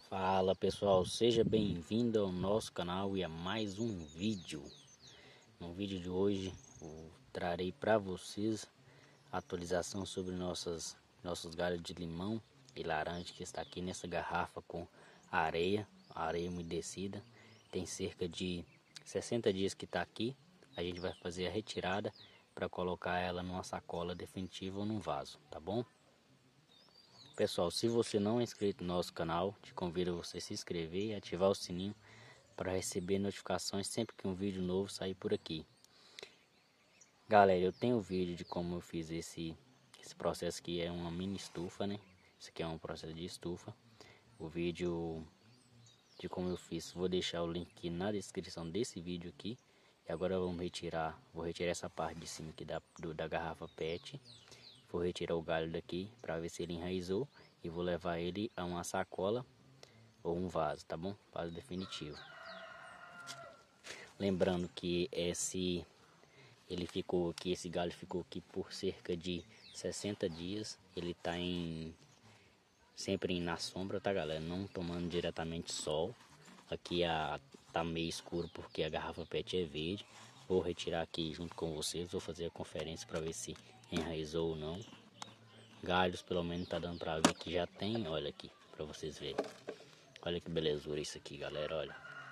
Fala pessoal, seja bem-vindo ao nosso canal e a mais um vídeo. No vídeo de hoje eu trarei para vocês a atualização sobre nossos galhos de limão e laranja que está aqui nessa garrafa com areia umedecida. Tem cerca de 60 dias que está aqui. A gente vai fazer a retirada para colocar ela numa sacola definitiva ou num vaso, tá bom? Pessoal, se você não é inscrito no nosso canal, te convido a você se inscrever e ativar o sininho para receber notificações sempre que um vídeo novo sair por aqui. Galera, eu tenho vídeo de como eu fiz esse processo que é uma mini estufa, né? Isso aqui é um processo de estufa. O vídeo de como eu fiz, vou deixar o link aqui na descrição desse vídeo aqui. E agora vou retirar essa parte de cima aqui da garrafa PET. Vou retirar o galho daqui para ver se ele enraizou e vou levar ele a uma sacola ou um vaso, tá bom? Vaso definitivo. Lembrando que esse galho ficou aqui por cerca de 60 dias. Ele tá sempre na sombra, tá, galera? Não tomando diretamente sol. Aqui tá meio escuro porque a garrafa PET é verde. Vou retirar aqui junto com vocês, vou fazer a conferência para ver se enraizou ou não. Galhos pelo menos tá dando pra ver que já tem, olha aqui, pra vocês verem. Olha que belezura isso aqui, galera, olha.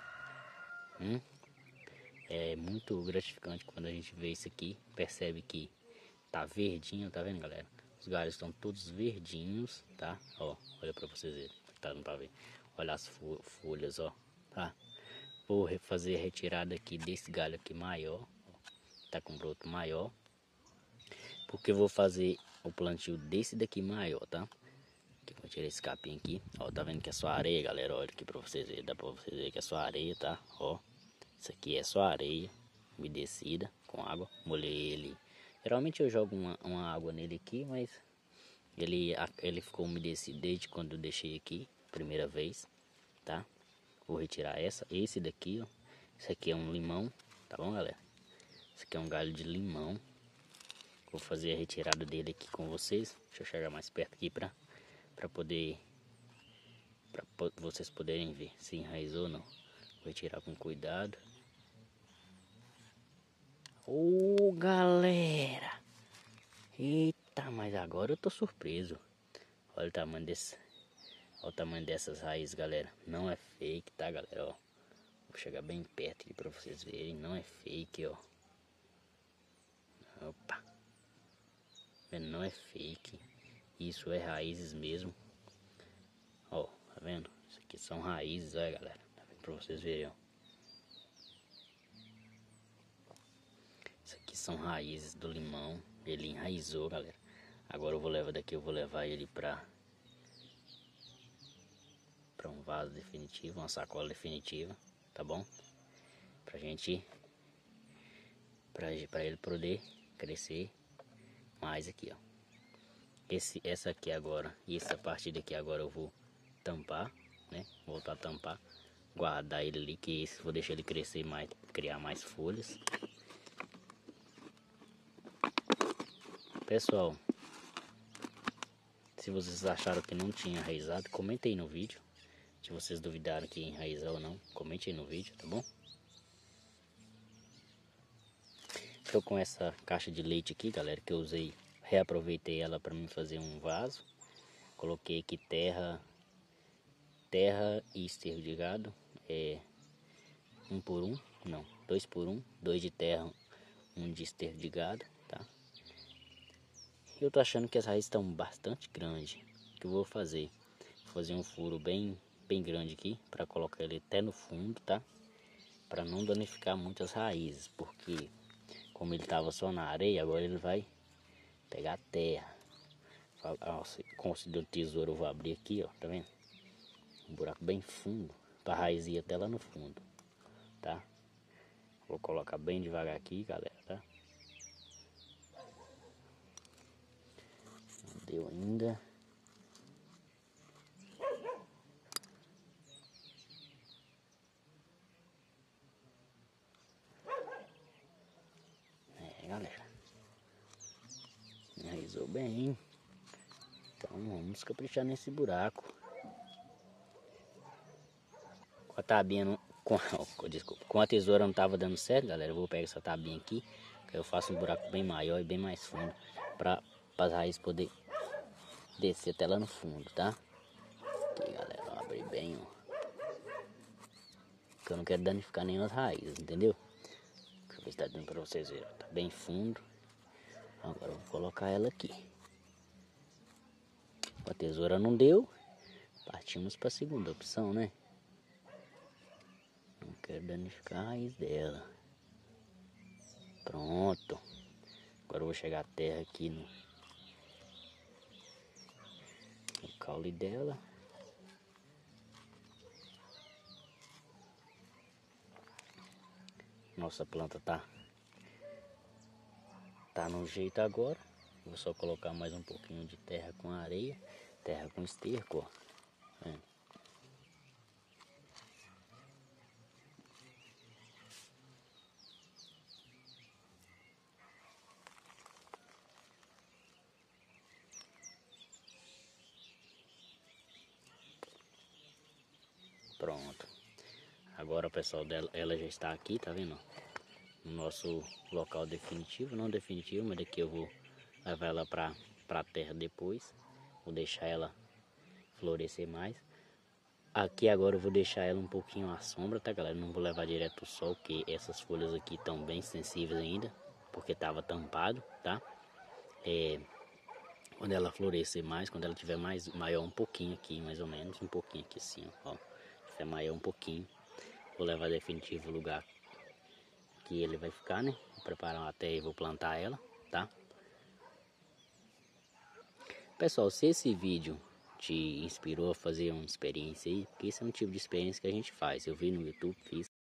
É muito gratificante quando a gente vê isso aqui, percebe que tá verdinho, tá vendo, galera? Os galhos estão todos verdinhos, tá? Ó, olha pra vocês verem, tá dando pra ver. Olha as folhas, ó, tá? Vou fazer a retirada aqui desse galho aqui maior, ó, tá com broto maior. Porque eu vou fazer o plantio desse daqui maior, tá? Vou tirar esse capim aqui, ó, tá vendo que é só areia, galera, olha aqui pra vocês verem, dá pra vocês verem que é só areia, tá? Ó, isso aqui é só areia umedecida com água, molhei ele, geralmente eu jogo uma água nele aqui, mas ele ficou umedecido desde quando eu deixei aqui, primeira vez, tá? Vou retirar esse daqui, ó, esse aqui é um limão, tá bom, galera? Esse aqui é um galho de limão, vou fazer a retirada dele aqui com vocês, deixa eu chegar mais perto aqui pra vocês poderem ver se enraizou ou não. Vou tirar com cuidado. Ô, galera! Eita, mas agora eu tô surpreso. Olha o tamanho dessas raízes, galera. Não é fake, tá, galera? Ó, vou chegar bem perto aqui pra vocês verem. Não é fake, ó. Opa! Não é fake. Isso é raízes mesmo. Ó, tá vendo? Isso aqui são raízes, olha, galera. Tá vendo pra vocês verem, ó. Isso aqui são raízes do limão. Ele enraizou, galera. Agora eu vou levar ele para um vaso definitivo, uma sacola definitiva, tá bom? Pra ele poder crescer mais aqui, ó. Essa aqui agora e essa parte daqui agora eu vou tampar, né? Voltar a tampar, guardar ele ali, que esse vou deixar ele crescer mais, criar mais folhas. Pessoal, se vocês acharam que não tinha enraizado, comentem aí no vídeo. Se vocês duvidaram que ia enraizar ou não, comente aí no vídeo, tá bom? Estou com essa caixa de leite aqui, galera, que eu usei, reaproveitei ela para me fazer um vaso. Coloquei aqui terra e esterro de gado, 1 por 1, não, 2 por 1, 2 de terra, 1 de esterro de gado, tá? Eu tô achando que as raízes estão bastante grandes. O que eu vou fazer? Vou fazer um furo bem grande aqui para colocar ele até no fundo, tá? Para não danificar muito as raízes, porque como ele tava só na areia, agora ele vai pegar terra. Com o auxílio do tesouro eu vou abrir aqui, ó, tá vendo? Um buraco bem fundo, para a raiz ir até lá no fundo, tá? Vou colocar bem devagar aqui, galera, tá? Não deu ainda. Galera, enraizou bem, então vamos caprichar nesse buraco. tabinha não, desculpa, com a tesoura não tava dando certo, galera. Eu vou pegar essa tabinha aqui, que eu faço um buraco bem maior e bem mais fundo, para as raízes poder descer até lá no fundo, tá? Aqui, galera, vou abrir bem, ó. Porque eu não quero danificar nenhuma das raízes, entendeu? Deixa eu ver se tá dando pra vocês verem. Tá bem fundo. Agora eu vou colocar ela aqui. A tesoura não deu. Partimos para a segunda opção, né? Não quero danificar a raiz dela. Pronto. Agora eu vou chegar a terra aqui no caule dela. Nossa planta tá no jeito agora. Vou só colocar mais um pouquinho de terra com areia, terra com esterco, ó. Pronto. Agora, pessoal, ela já está aqui, tá vendo? No nosso local definitivo, não definitivo, mas daqui eu vou levar ela para a terra depois. Vou deixar ela florescer mais. Aqui agora eu vou deixar ela um pouquinho à sombra, tá, galera? Não vou levar direto o sol, porque essas folhas aqui estão bem sensíveis ainda, porque tava tampado, tá? Quando ela florescer mais, quando ela tiver maior um pouquinho aqui, mais ou menos, um pouquinho aqui assim, ó. Tiver maior um pouquinho, vou levar definitivo o lugar que ele vai ficar, né? Vou preparar uma terra e vou plantar ela, tá? Pessoal, se esse vídeo te inspirou a fazer uma experiência aí, porque esse é um tipo de experiência que a gente faz. Eu vi no YouTube, fiz,